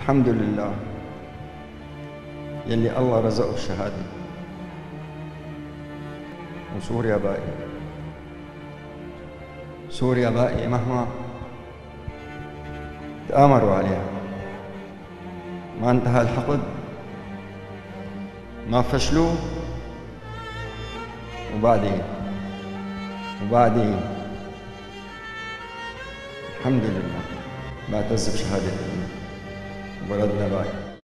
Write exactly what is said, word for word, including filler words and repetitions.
الحمد لله يلي الله رزقه الشهادة. وسوريا باقي، سوريا باقي مهما تآمروا عليها. ما انتهى الحقد، ما فشلوا، وبعدين وبعدين الحمد لله بعتز بشهادة وبلدنا باقي.